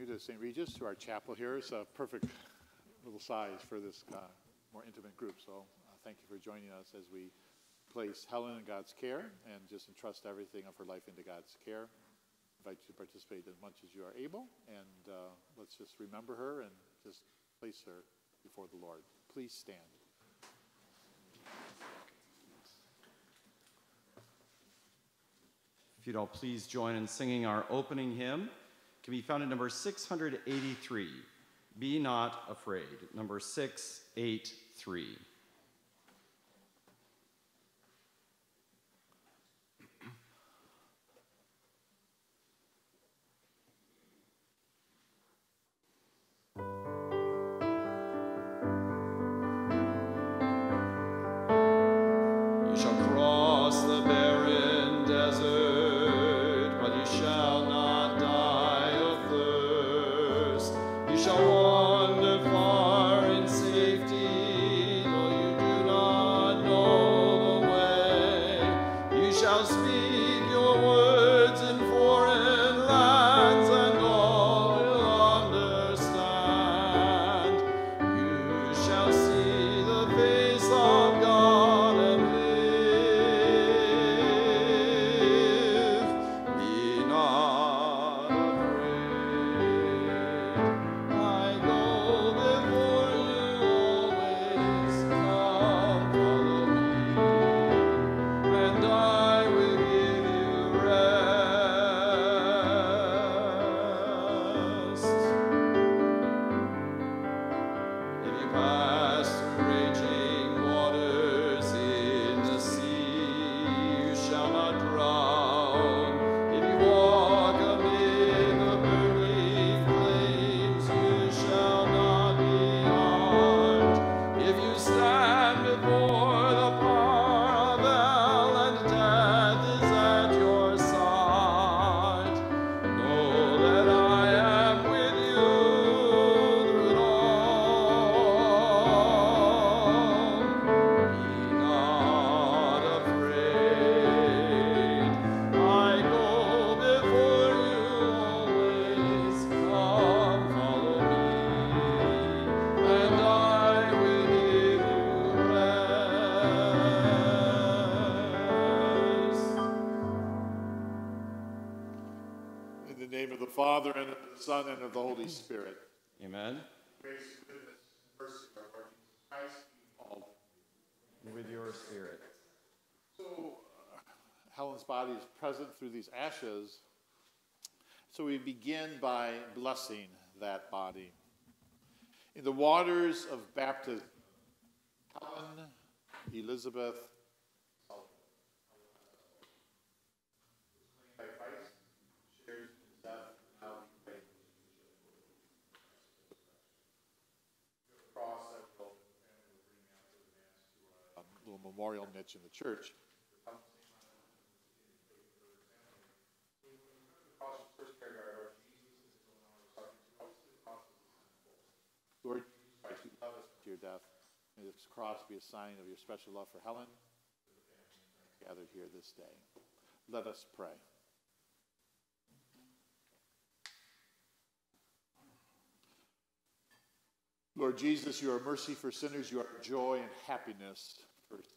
you to St. Regis, to our chapel here. It's a perfect little size for this more intimate group. So thank you for joining us as we place Helen in God's care and just entrust everything of her life into God's care. I invite you to participate as much as you are able, and let's just remember her and just place her before the Lord. Please stand. If you'd all please join in singing our opening hymn. It can be found in number 683, Be Not Afraid, number 683. You shall cross the barren desert, but you shall not die of thirst. You shall wander far in safety, though you do not know the way. You shall speak your words in foreign lands, and all will understand. You shall see the face of God and live. Be not afraid. I go before you always. Come, follow me, and I will give you rest. If you pass through raging waters in the sea, you shall not drown. If you walk amid the burning flames, you shall not be harmed. If you stand before the power of hell and death is at your side, know that I am with you through it all. Be not afraid. I go before you always. Come, follow me, and I will give you rest. In the name of the Father, and of the Son, and of the Holy Spirit. Amen. Grace, goodness, mercy of our Lord Jesus Christ, be all. With your spirit. So, Helen's body is present through these ashes. So we begin by blessing that body. In the waters of baptism, Helen Elizabeth by Christ, shares his death, now he reigns. Cross that will bring after the Mass to a little memorial niche in the church. Lord Jesus Christ, you love us to your death. May this cross be a sign of your special love for Helen, gathered here this day. Let us pray. Lord Jesus, you are mercy for sinners. You are joy and happiness for sinners.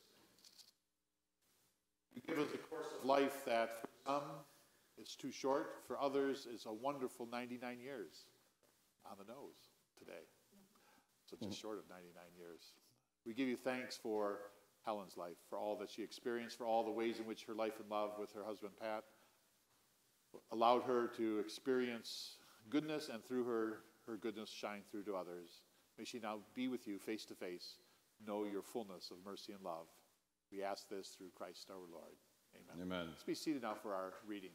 You give us a course of life that for some is too short, for others is a wonderful 99 years on the nose today. So just short of 99 years. We give you thanks for Helen's life, for all that she experienced, for all the ways in which her life and love with her husband Pat allowed her to experience goodness, and through her goodness shine through to others. May she now be with you face to face, know your fullness of mercy and love. We ask this through Christ our Lord. Amen. Amen. Let's be seated now for our reading.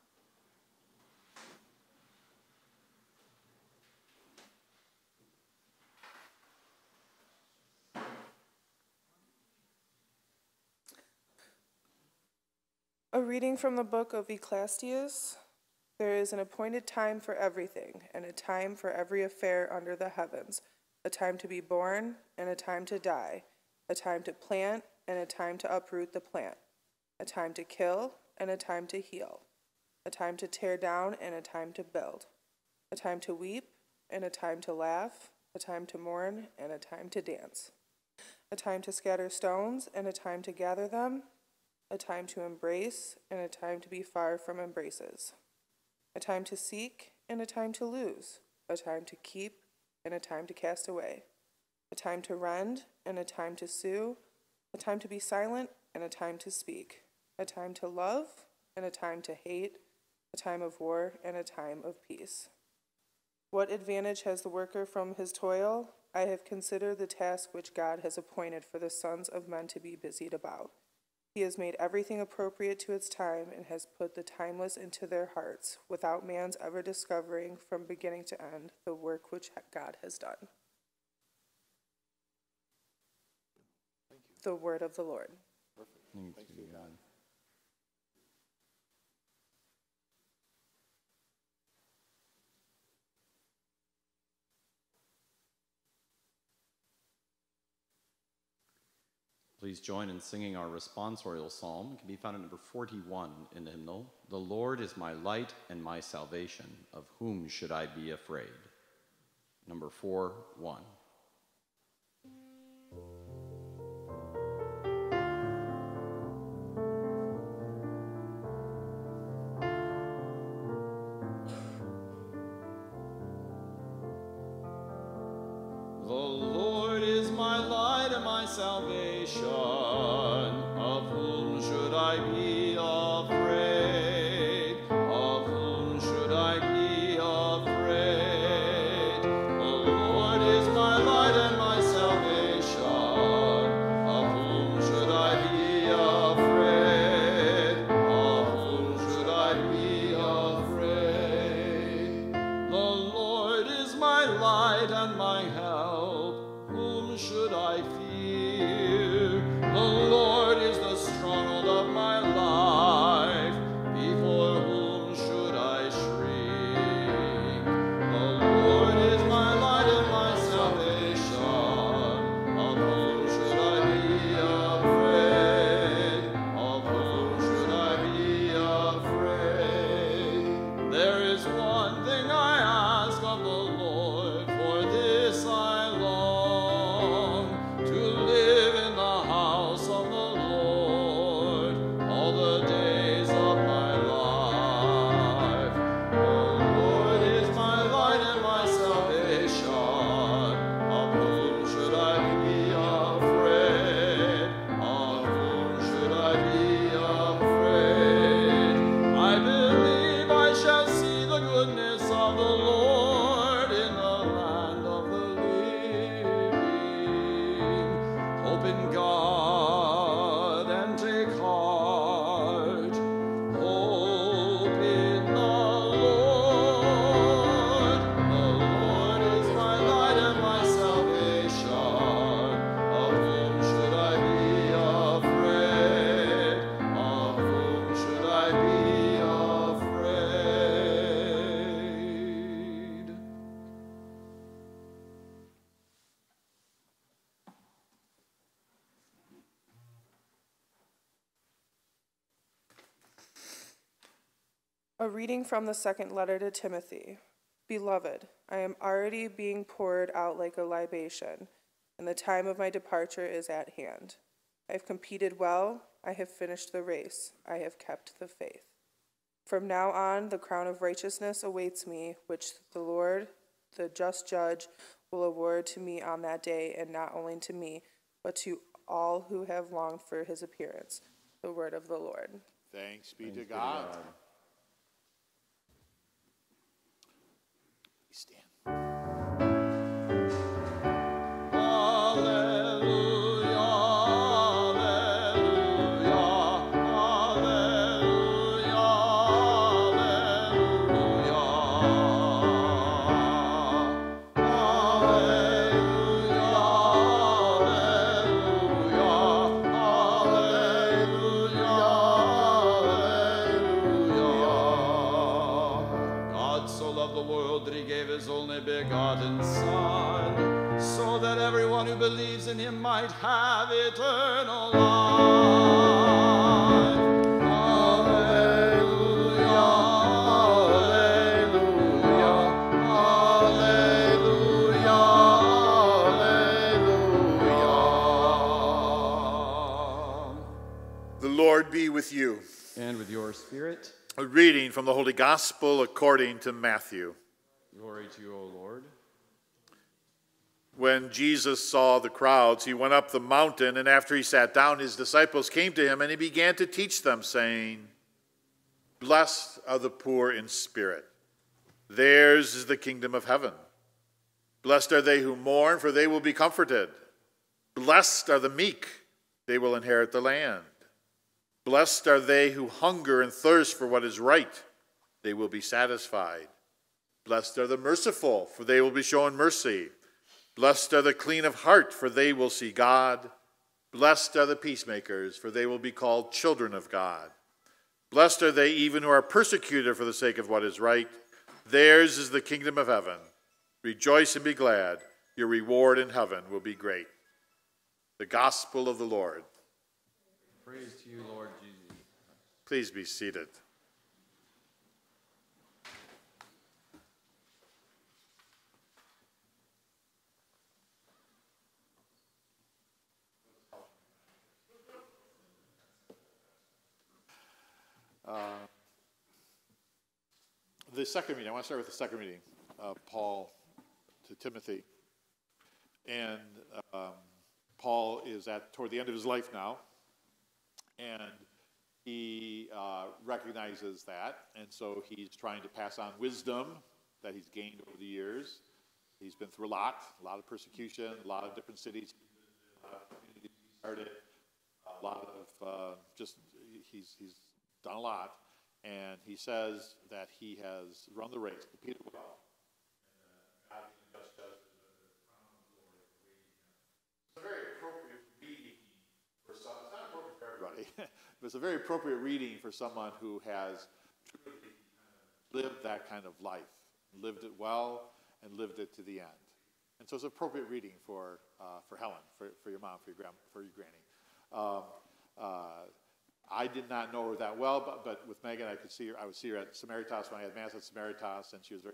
A reading from the book of Ecclesiastes. There is an appointed time for everything, and a time for every affair under the heavens, a time to be born and a time to die, a time to plant and a time to uproot the plant, a time to kill and a time to heal, a time to tear down and a time to build, a time to weep and a time to laugh, a time to mourn and a time to dance, a time to scatter stones and a time to gather them, a time to embrace and a time to be far from embraces, a time to seek and a time to lose, a time to keep and a time to cast away, a time to rend and a time to sue, a time to be silent and a time to speak, a time to love and a time to hate, a time of war and a time of peace. What advantage has the worker from his toil? I have considered the task which God has appointed for the sons of men to be busied about. He has made everything appropriate to its time and has put the timeless into their hearts, without man's ever discovering from beginning to end the work which God has done. Thank you. The word of the Lord. Perfect. Thanks Thanks be be to to God. God. Please join in singing our responsorial psalm. It can be found at number 41 in the hymnal. The Lord is my light and my salvation. Of whom should I be afraid? Number 4-1. The Lord is my light and my salvation. Of whom should I be afraid? Of whom should I be afraid? The Lord is my light and my salvation. Of whom should I be afraid? Of whom should I be afraid? The Lord is my light and my help. Whom should I fear? The Lord is the stronghold of my life. Before whom should I shrink? The Lord is my light and my salvation. Of whom should I be afraid? Of whom should I be afraid? There is one thing I ask of the Lord, for this I long, to live in the house of the Lord all the days of my life. The Lord is my light and my salvation. Of whom should I be afraid? Of whom should I be afraid? I believe I shall see the goodness of the Lord in the land of the living. Hope in God and take heart. Hope in the Lord. The Lord is my light and my salvation. Of whom should I be afraid? Of whom should I be afraid? A reading from the second letter to Timothy. Beloved, I am already being poured out like a libation, and the time of my departure is at hand. I have competed well, I have finished the race, I have kept the faith. From now on, the crown of righteousness awaits me, which the Lord, the just judge, will award to me on that day, and not only to me, but to all who have longed for his appearance. The word of the Lord. Thanks be Thanks to be to God. God. Please stand. Alleluia, alleluia, alleluia, alleluia. Alleluia, alleluia. God so loved the world that he gave his only begotten Son, so that everyone who believes in him might have eternal life. Alleluia, alleluia, be with you. And with your spirit. A reading from the Holy Gospel according to Matthew. Glory to you, O Lord. When Jesus saw the crowds, he went up the mountain, and after he sat down, his disciples came to him, and he began to teach them, saying, Blessed are the poor in spirit. Theirs is the kingdom of heaven. Blessed are they who mourn, for they will be comforted. Blessed are the meek, they will inherit the land. Blessed are they who hunger and thirst for what is right, they will be satisfied. Blessed are the merciful, for they will be shown mercy. Blessed are the clean of heart, for they will see God. Blessed are the peacemakers, for they will be called children of God. Blessed are they even who are persecuted for the sake of what is right. Theirs is the kingdom of heaven. Rejoice and be glad. Your reward in heaven will be great. The gospel of the Lord. Praise to you, Lord Jesus. Please be seated. The second reading, I want to start with the second reading of Paul to Timothy. And Paul is toward the end of his life now, and he recognizes that, and so he's trying to pass on wisdom that he's gained over the years. He's been through a lot of persecution, a lot of different cities, communities he started, a lot of he's done a lot. And he says that he has run the race, competed well. And God is just it's a very appropriate reading for some. It's not appropriate for everybody, but it's a very appropriate reading for someone who has truly lived that kind of life, lived it well, and lived it to the end. And so it's an appropriate reading for Helen, for your mom, for your granny. I did not know her that well, but with Megan, I would see her at Samaritas when I had Mass at Samaritas, and she was very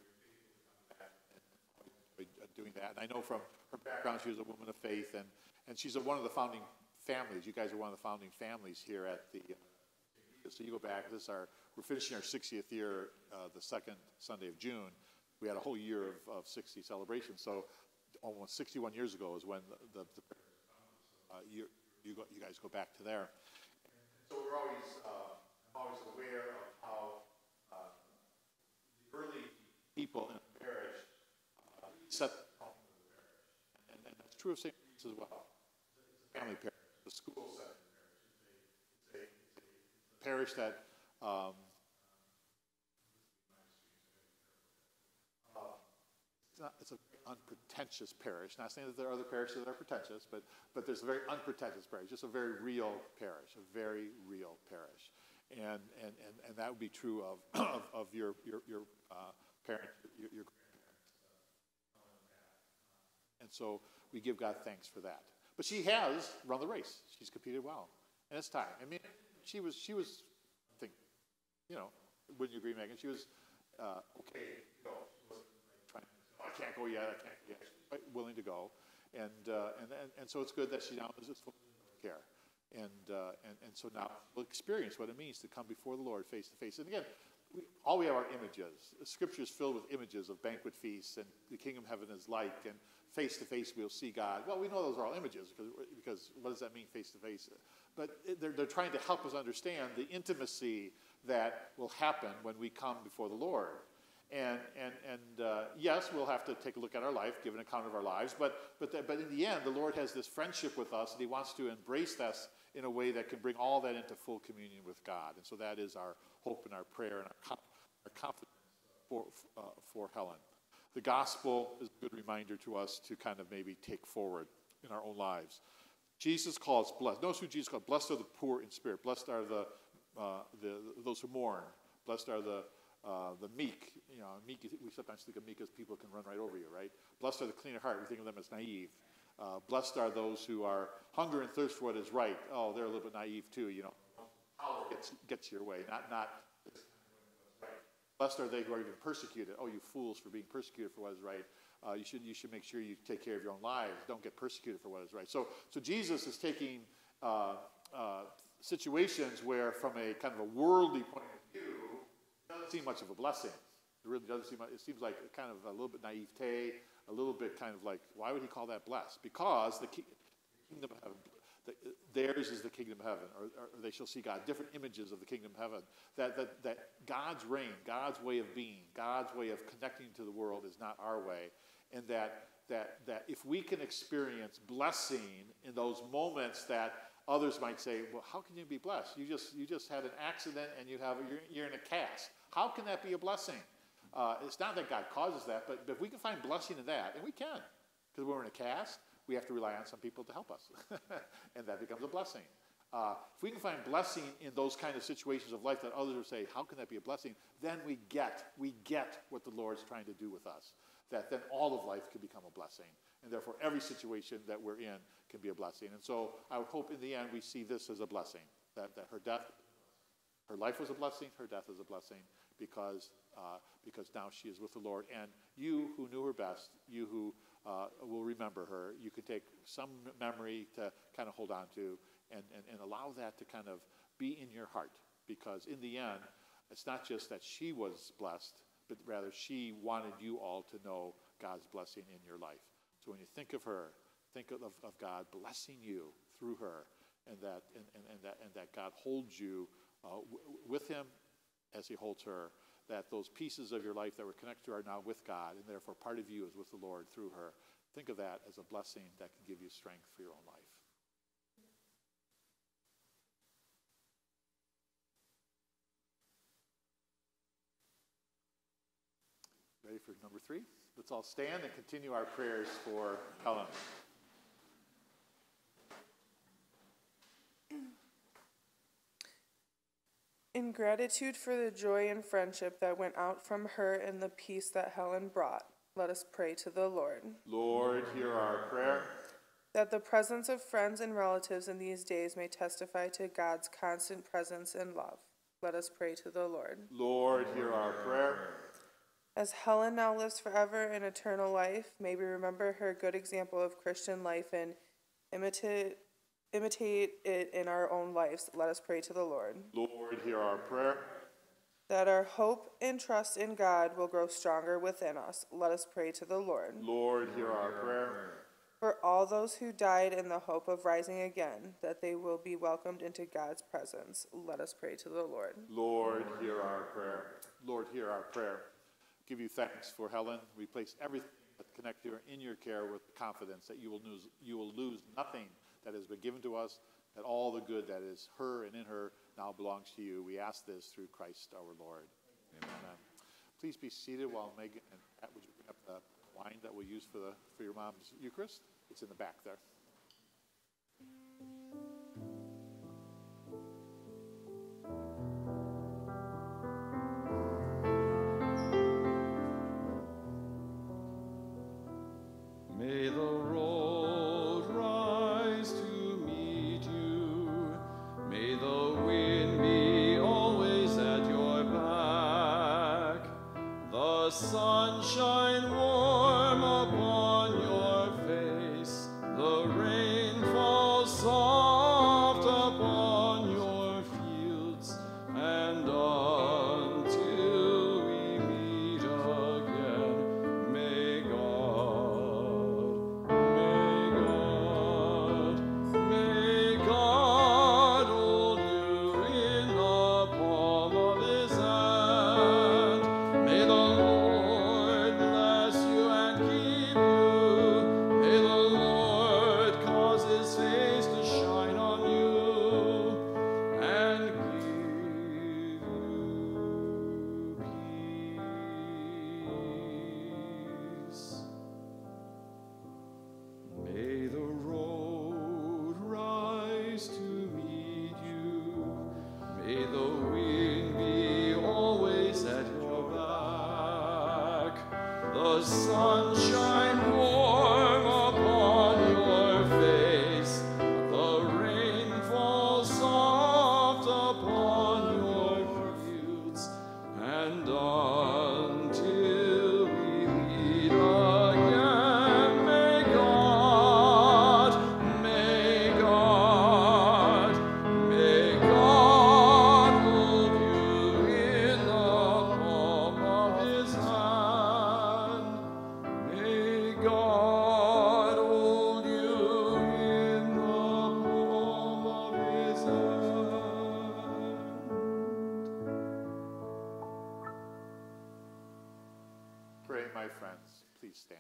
doing that. And I know from her background, she was a woman of faith, and she's one of the founding families. You guys are one of the founding families here at the. So you go back. We're finishing our 60th year, the second Sunday of June. We had a whole year of 60 celebrations. So almost 61 years ago is when you guys go back to there. So we're always aware of how the early people in the parish set the tone for the parish. And that's true of St. Mary's as well. It's a family parish, the school setting parish. It's a parish that it's an unpretentious parish. Not saying that there are other parishes that are pretentious, but there's a very unpretentious parish, just a very real parish, and that would be true of your parents, your grandparents, and so we give God thanks for that. But she has run the race; she's competed well, and it's time. I mean, she was, I think, wouldn't you agree, Megan? She was okay. I can't go yet. She's quite willing to go, and so it's good that she now is full care, and so now we'll experience what it means to come before the Lord face to face. And again, we have our images. The Scripture is filled with images of banquet feasts, and the kingdom of heaven is like, and face to face we'll see God. Well, we know those are all images because what does that mean, face to face? But they're trying to help us understand the intimacy that will happen when we come before the Lord. And yes, we'll have to take a look at our life, give an account of our lives, but in the end, the Lord has this friendship with us, and He wants to embrace us in a way that can bring all that into full communion with God. And so that is our hope and our prayer and our confidence for Helen. The gospel is a good reminder to us to kind of maybe take forward in our own lives. Jesus calls blessed. Notice who Jesus called. Blessed are the poor in spirit. Blessed are those who mourn. Blessed are the meek. Meek. We sometimes think of meek as people who can run right over you, right? Blessed are the clean of heart. We think of them as naive. Blessed are those who are hunger and thirst for what is right. Oh, they're a little bit naive too. Power gets your way. Not. Blessed are they who are even persecuted. Oh, you fools, for being persecuted for what is right. You should make sure you take care of your own lives. Don't get persecuted for what is right. So Jesus is taking situations where, from a kind of a worldly point of view, it doesn't seem much of a blessing. It really doesn't seem. It seems like kind of a little bit naivete, a little bit kind of like, why would he call that blessed? Because the kingdom of heaven, theirs is the kingdom of heaven, or they shall see God. Different images of the kingdom of heaven. That God's reign, God's way of being, God's way of connecting to the world is not our way, and that if we can experience blessing in those moments that others might say, well, how can you be blessed? You just had an accident and you're in a cast. How can that be a blessing? It's not that God causes that, but if we can find blessing in that, and we can, because when we're in a cast, we have to rely on some people to help us, and that becomes a blessing. If we can find blessing in those kind of situations of life that others would say, how can that be a blessing? Then we get what the Lord's trying to do with us. That then all of life can become a blessing, and therefore every situation that we're in can be a blessing. And so I would hope in the end we see this as a blessing, that her life was a blessing, her death is a blessing, because now she is with the Lord. And you who knew her best, you who will remember her, you can take some memory to kind of hold on to and allow that to kind of be in your heart, because in the end, it's not just that she was blessed, but rather she wanted you all to know God's blessing in your life. So when you think of her, think of God blessing you through her, and that God holds you with him as he holds her, that those pieces of your life that were connected to her are now with God, and therefore part of you is with the Lord through her. Think of that as a blessing that can give you strength for your own life. Ready for number 3? Let's all stand and continue our prayers for Helen. In gratitude for the joy and friendship that went out from her and the peace that Helen brought, let us pray to the Lord. Lord, hear our prayer. That the presence of friends and relatives in these days may testify to God's constant presence and love, let us pray to the Lord. Lord, hear our prayer. As Helen now lives forever in eternal life, may we remember her good example of Christian life and imitate it in our own lives. Let us pray to the Lord. Lord, hear our prayer. That our hope and trust in God will grow stronger within us. Let us pray to the Lord. Lord, hear our prayer. For all those who died in the hope of rising again, that they will be welcomed into God's presence. Let us pray to the Lord. Lord, hear our prayer. Lord, hear our prayer. Give you thanks for Helen. We place everything that connects her in your care with confidence that you will lose nothing that has been given to us, that all the good that is her and in her now belongs to you. We ask this through Christ our Lord. Amen. Please be seated while Megan and Pat, would you bring up the wine that we'll use for your mom's Eucharist? It's in the back there. May the road rise to meet you. May the wind be always at your back. The sun shine warm upon your face. The rain falls soft upon your fields. And until we meet again, may God hold you in the palm of his hand. May the Lord bless you and keep you. May the Lord cause his face to shine on you and give you peace. May the road rise to meet you. May the wind be always at your back. The sun shine warm upon your face. The rain falls soft upon your fields. And until we meet again, may God God hold you in the palm of his hand. Pray, my friends. Please stand.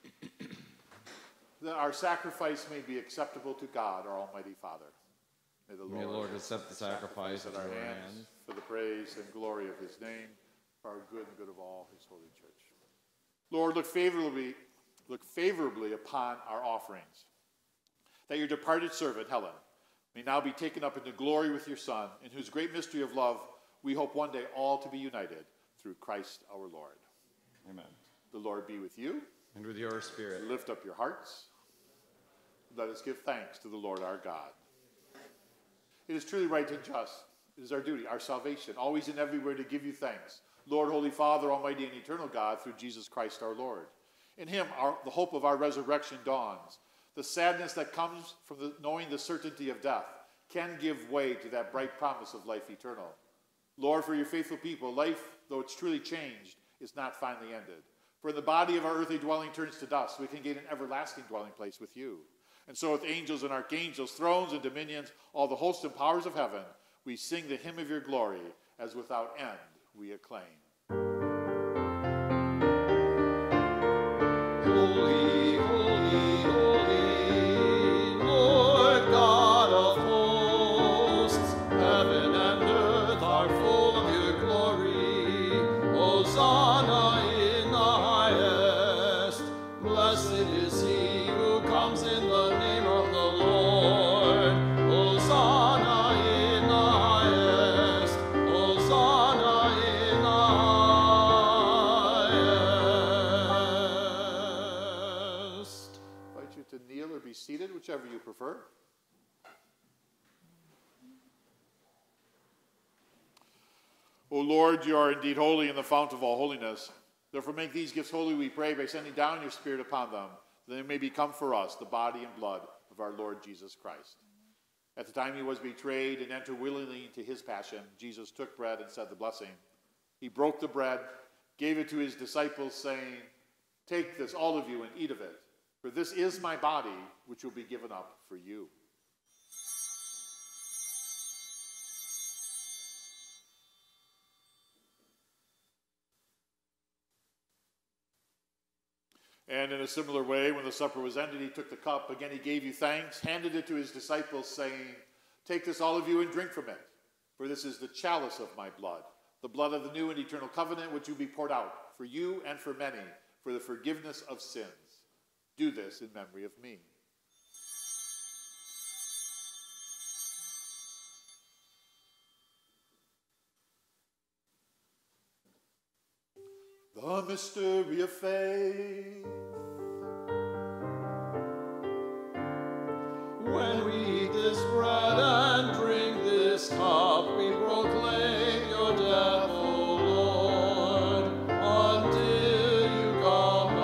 That our sacrifice may be acceptable to God, our Almighty Father. May the Lord accept the sacrifice at our your hands hand. for the praise and glory of his name, for our good and good of all his holy church. Lord, look favorably upon our offerings, that your departed servant, Helen, may now be taken up into glory with your Son, in whose great mystery of love we hope one day all to be united through Christ our Lord. Amen. The Lord be with you. And with your spirit. Lift up your hearts. Let us give thanks to the Lord our God. It is truly right and just. It is our duty, our salvation, always and everywhere to give you thanks, Lord, Holy Father, Almighty and eternal God, through Jesus Christ our Lord. In him, the hope of our resurrection dawns. The sadness that comes from knowing the certainty of death can give way to that bright promise of life eternal. Lord, for your faithful people, life, though it's truly changed, is not finally ended. For the body of our earthly dwelling turns to dust, we can gain an everlasting dwelling place with you. And so with angels and archangels, thrones and dominions, all the hosts and powers of heaven, we sing the hymn of your glory, as without end we acclaim. Holy, holy, holy, Lord God of hosts, heaven and earth are full of your glory. Hosanna in the highest. Blessed is he who comes in the name of the Lord. Hosanna in the highest. Hosanna in the highest. I invite you to kneel or be seated, whichever you prefer. O Lord, you are indeed holy and the fount of all holiness. Therefore make these gifts holy, we pray, by sending down your Spirit upon them, that they may become for us the body and blood of our Lord Jesus Christ. At the time he was betrayed and entered willingly into his passion, Jesus took bread and said the blessing. He broke the bread, gave it to his disciples, saying, "Take this, all of you, and eat of it, for this is my body, which will be given up for you." And in a similar way, when the supper was ended, he took the cup. Again, he gave you thanks, handed it to his disciples, saying, "Take this, all of you, and drink from it. For this is the chalice of my blood, the blood of the new and eternal covenant, which will be poured out for you and for many, for the forgiveness of sins. Do this in memory of me." The mystery of faith. When we eat this bread and drink this cup, we proclaim your death, O Lord, until you come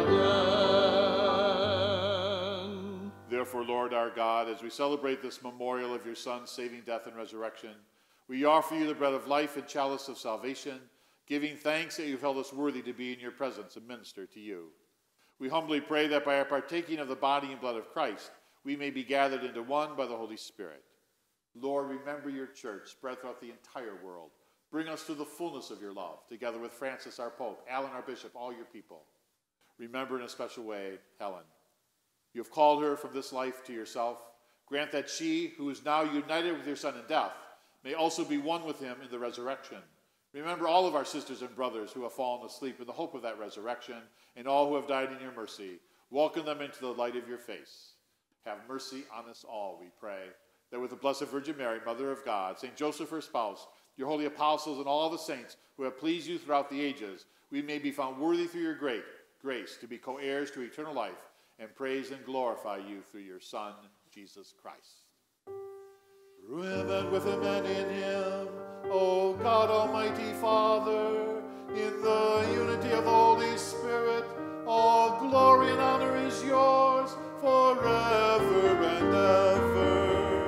again. Therefore, Lord our God, as we celebrate this memorial of your Son's saving death and resurrection, we offer you the bread of life and chalice of salvation, giving thanks that you've held us worthy to be in your presence and minister to you. We humbly pray that by our partaking of the body and blood of Christ, we may be gathered into one by the Holy Spirit. Lord, remember your church spread throughout the entire world. Bring us to the fullness of your love, together with Francis, our Pope, Alan, our Bishop, all your people. Remember in a special way Helen. You have called her from this life to yourself. Grant that she, who is now united with your Son in death, may also be one with him in the resurrection. Remember all of our sisters and brothers who have fallen asleep in the hope of that resurrection, and all who have died in your mercy. Welcome them into the light of your face. Have mercy on us all, we pray, that with the Blessed Virgin Mary, Mother of God, St. Joseph, her spouse, your holy apostles, and all the saints who have pleased you throughout the ages, we may be found worthy through your great grace to be co-heirs to eternal life, and praise and glorify you through your Son, Jesus Christ. Through him and with him and in him, O God, Almighty Father, in the unity of the Holy Spirit, all glory and honor is yours forever and ever.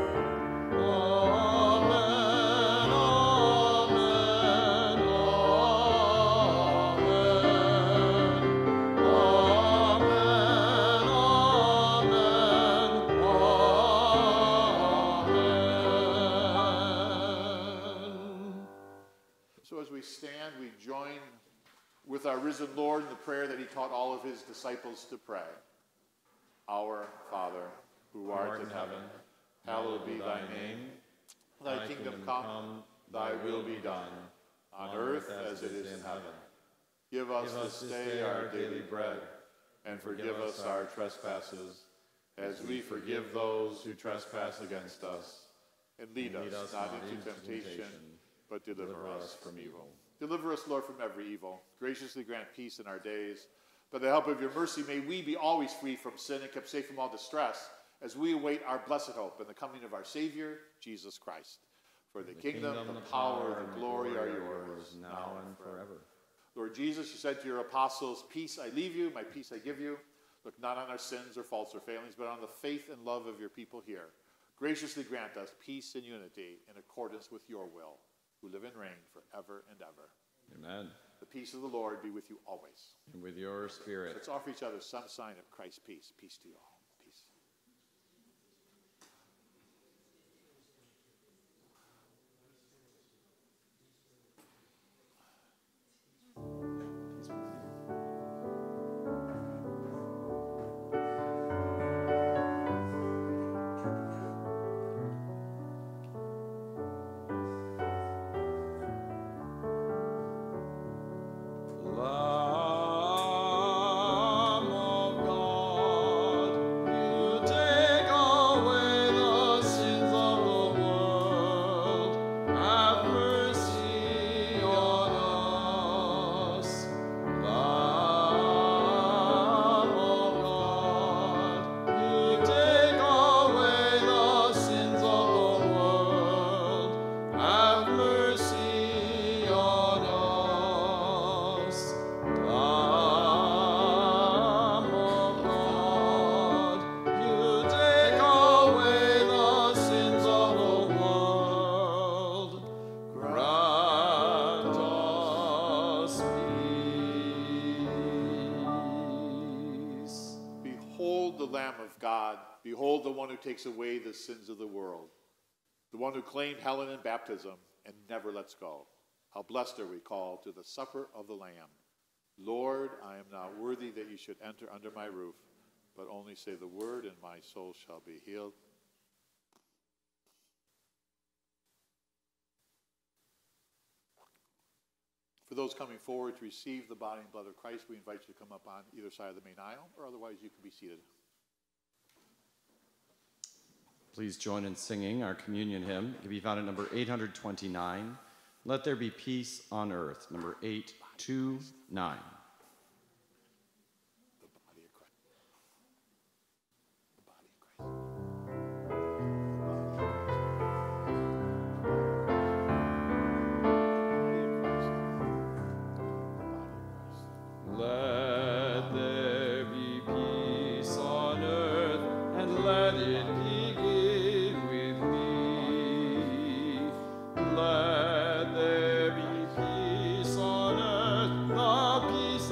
Amen, amen, amen, amen, with our risen Lord in the prayer that he taught all of his disciples to pray. Our Father, who art in heaven, hallowed be thy name. Thy kingdom come, thy will be done, on earth as it is in heaven. Give us this day our daily bread, and forgive us our trespasses, as we forgive those who trespass against us. And lead us not into temptation, but deliver us from evil. Deliver us, Lord, from every evil. Graciously grant peace in our days. By the help of your mercy, may we be always free from sin and kept safe from all distress, as we await our blessed hope and the coming of our Savior, Jesus Christ. For the kingdom, the power, the glory are yours, now and forever. Lord Jesus, you said to your apostles, peace I leave you, my peace I give you. Look not on our sins or faults or failings, but on the faith and love of your people here. Graciously grant us peace and unity in accordance with your will, who live and reign forever and ever. Amen. The peace of the Lord be with you always. And with your spirit. Let's offer each other some sign of Christ's peace. Peace to you all. Peace. Behold the one who takes away the sins of the world, the one who claimed Helen in baptism and never lets go. How blessed are we called to the supper of the Lamb. Lord, I am not worthy that you should enter under my roof, but only say the word and my soul shall be healed. For those coming forward to receive the body and blood of Christ, we invite you to come up on either side of the main aisle, or otherwise you can be seated. Please join in singing our communion hymn. It can be found at number 829. Let there be peace on earth, number 829. Let there be peace on earth, the peace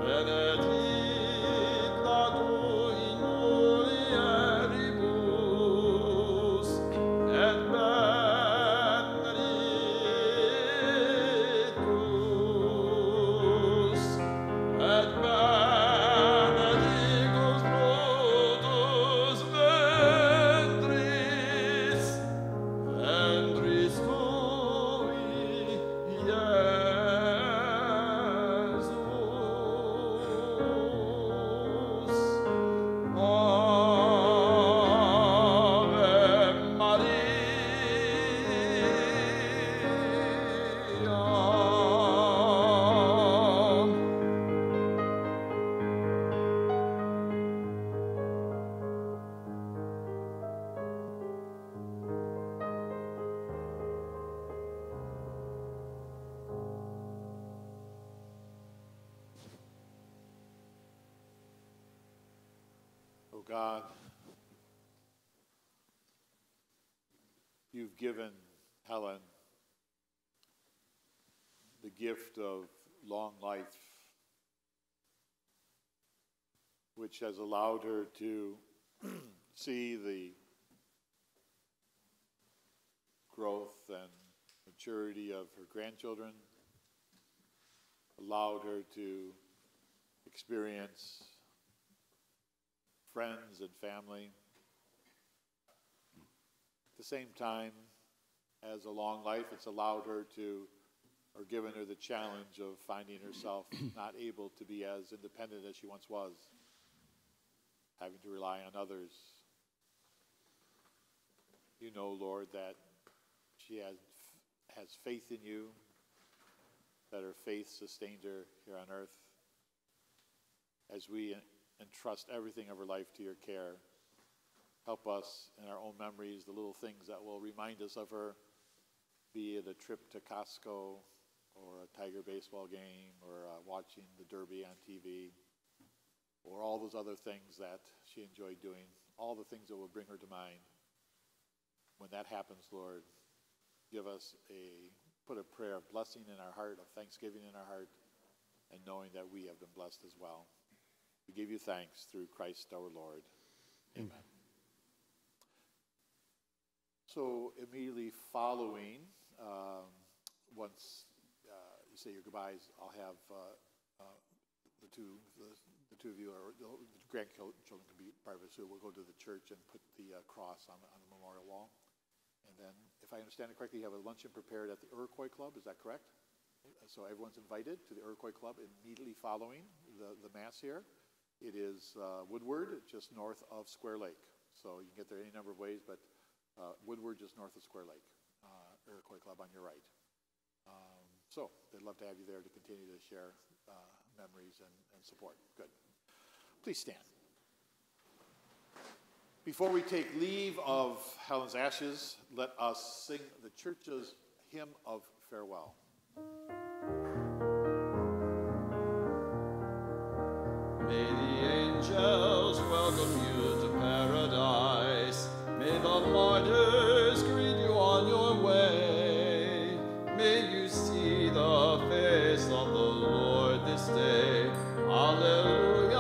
benedicta tu in mulieribus, et benedictus, et benedictus fructus ventris, ventris tui, Iesus. Ave Maria. Oh God, you've given Helen the gift of long life, which has allowed her to see the growth and maturity of her grandchildren, allowed her to experience friends and family. At the same time, as a long life, it's allowed her to, or given her the challenge of finding herself not able to be as independent as she once was, having to rely on others. You know, Lord, that she has faith in you, that her faith sustained her here on earth. As we entrust everything of her life to your care, help us in our own memories, the little things that will remind us of her, be it a trip to Costco or a Tiger baseball game or watching the Derby on TV or all those other things that she enjoyed doing, all the things that will bring her to mind. When that happens, Lord, put a prayer of blessing in our heart, of thanksgiving in our heart, and knowing that we have been blessed as well. We give you thanks through Christ our Lord. Amen. So immediately following, once you say your goodbyes, I'll have the two of you, or the grandchildren can be part of it, so we'll go to the church and put the cross on the memorial wall. And then, if I understand it correctly, you have a luncheon prepared at the Iroquois Club, is that correct? So everyone's invited to the Iroquois Club immediately following the Mass here. It is Woodward, just north of Square Lake. So you can get there any number of ways, but Woodward, just north of Square Lake. Iroquois Club on your right. So they'd love to have you there to continue to share memories and support. Good. Please stand. Before we take leave of Helen's ashes, let us sing the church's hymn of farewell. May the angels welcome you to paradise. May the martyrs greet you on your way. May you see the face of the Lord this day. Alleluia,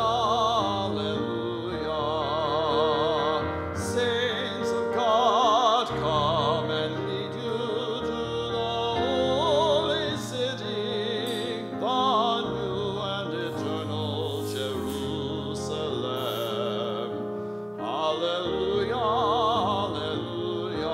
alleluia. Saints of God, come and lead you to the holy city, the new and eternal Jerusalem. Alleluia, alleluia.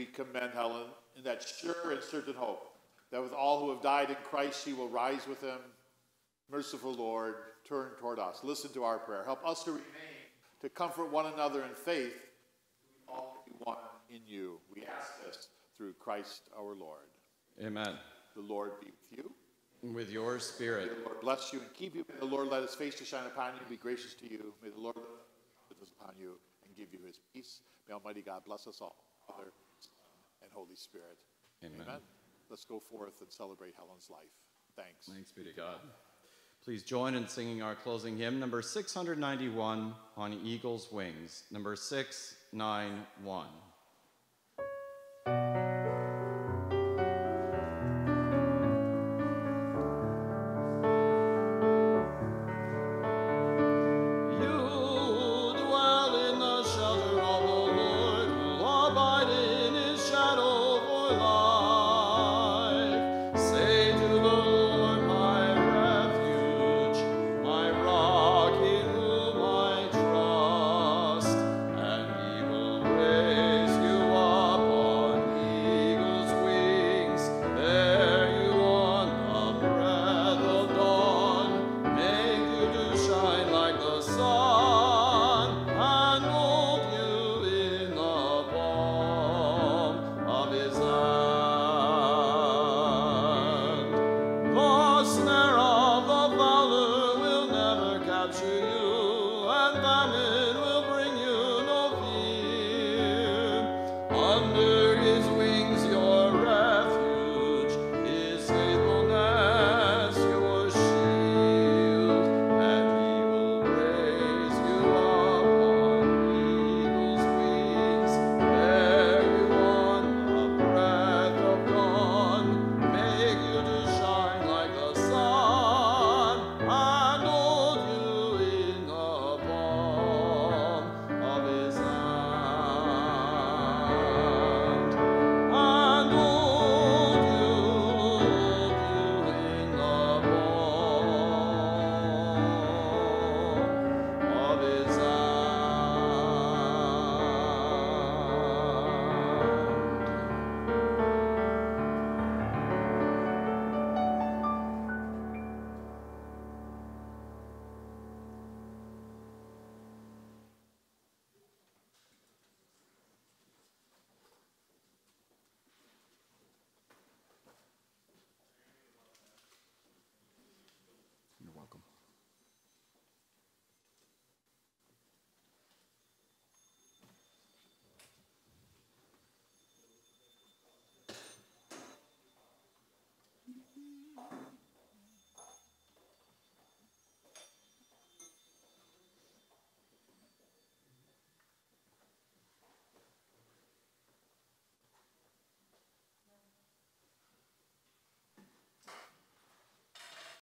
commend Helen in that sure and certain hope that with all who have died in Christ, she will rise with him. Merciful Lord, turn toward us. Listen to our prayer. Help us to remain, to comfort one another in faith, to all be one in you. We ask this through Christ our Lord. Amen. The Lord be with you. And with your spirit. May the Lord bless you and keep you. May the Lord let his face to shine upon you and be gracious to you. May the Lord lift his upon you and give you his peace. May Almighty God bless us all, Father, Son, and Holy Spirit. Amen. Amen. Let's go forth and celebrate Helen's life. Thanks. Thanks be to God. Please join in singing our closing hymn, number 691, On Eagle's Wings. Number 691.